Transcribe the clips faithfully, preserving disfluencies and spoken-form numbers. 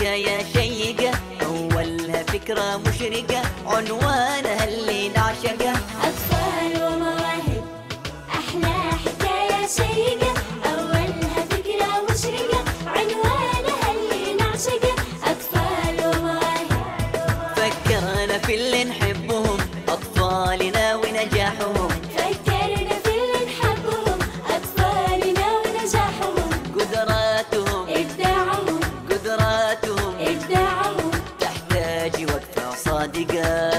حكاية شيقة أولها فكرة مشرقة عنوانها اللي نعشقه. أطفال ومواهب أحلى حكاية شيقة أولها فكرة مشرقة عنوانها اللي نعشقه. أطفال ومواهب فكرنا في اللي نحبهم أطفالنا ونجاحهم. فكرنا في اللي نحبهم أطفالنا ونجاحهم. قدراتهم إبداعهم قدراتهم إبداعهم تحتاج وقفة صادقة.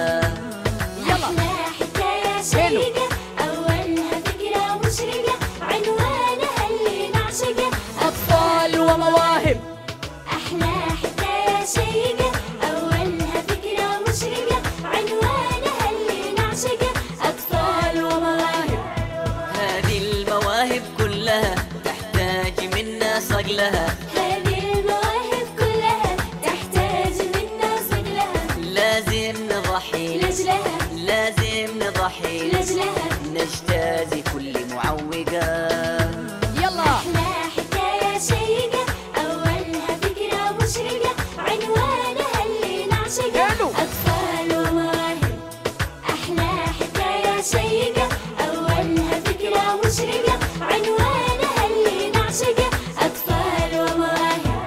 أحلى حكاية شيقة أولها فكرة مشرقة عنوانها اللي نعشقه. أطفال ومواهب أحلى حكاية شيقة أولها فكرة مشرقة عنوانها اللي نعشقه. أطفال ومواهب هذه المواهب كلها تحتاج منا صقلها. هذه المواهب كلها تحتاج منا صقلها. لازم نضحي لأجلها لازم نضحي لأجلها نجتازي كل معوقة. يلا أحلى حكاية شيقة أولها فكرة مشرقة عنوانها اللي نعشقه. حلو. أطفال ومواهب أحلى حكاية شيقة أولها فكرة مشرقة عنوانها اللي نعشقه. أطفال ومواهب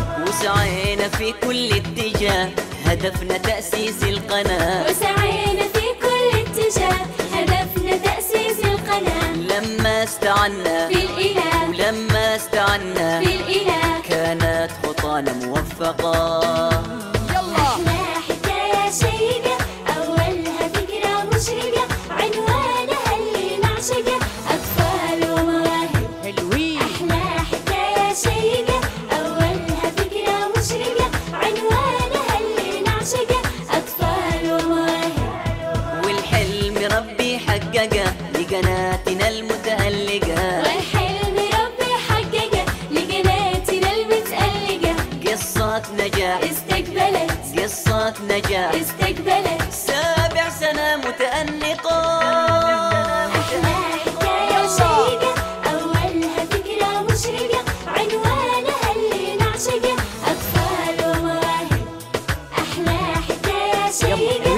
وسعينا في كل اتجاه هدفنا تأسيس القناة. وسعينا في كل اتجاه هدفنا تأسيس القناة. لما استعنا في الإله ولما استعنا في الإله كانت خطانا موفقة. يلا أحلى حكاية شيقة أولها فكرة مشرقة عنوانها اللي نعشقه. أطفال ومواهب حلوين أحلى حكاية شيقة أولها فكرة مشرقة عنوانها اللي نعشقه. أطفال ومواهب والحلم ربي حققه لقناتنا المتألقة. والحلم ربي حققه لقناتنا المتألقة. قصة نجاح استقبلت قصة نجاح استقبلت سابع سنة متأنقة. أحلى حكاية شيقة أولها فكرة مشرقة عنوانها اللي نعشقه. أطفال ومواهب أحلى حكاية شيقة